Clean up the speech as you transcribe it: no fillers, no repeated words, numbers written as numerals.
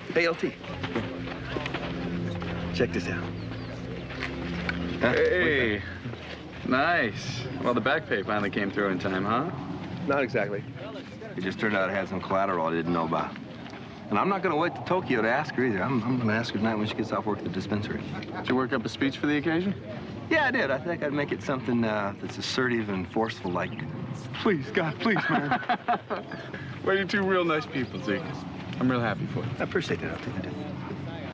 Hey, LT. Check this out. Huh? Hey. Nice. Well, the back pay finally came through in time, huh? Not exactly. It just turned out it had some collateral I didn't know about. And I'm not going to wait to Tokyo to ask her either. I'm going to ask her tonight when she gets off work at the dispensary. Did you work up a speech for the occasion? Yeah, I did. I think I'd make it something that's assertive and forceful, like, please, God, please, man. Well, you're two real nice people, Zeke. I'm real happy for you. I appreciate that, LT.